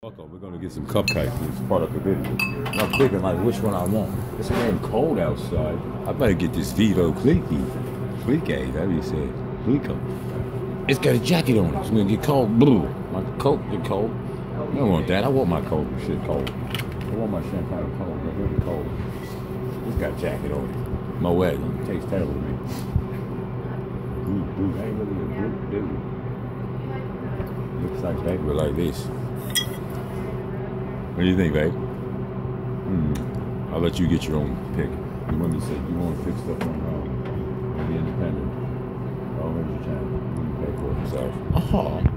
Welcome, we're gonna get some cupcakes. It's part of the video. I'm thinking like which one I want. It's getting cold outside. I better get this Vito Clicky. Clicky, that he said. Clico. It's got a jacket on it. It's gonna get cold. Blue. My coat get cold. I don't want that. I want my coat and shit cold. I want my champagne cold. But here's the cold. It's got a jacket on it. My wagon. It tastes terrible to me. Dude, ain't really a good dude. Looks like baby like this. What do you think, babe? I'll let you get your own pick. You want me to say you want to pick stuff on your own and be independent. Oh, here's your channel. You can pay for it yourself.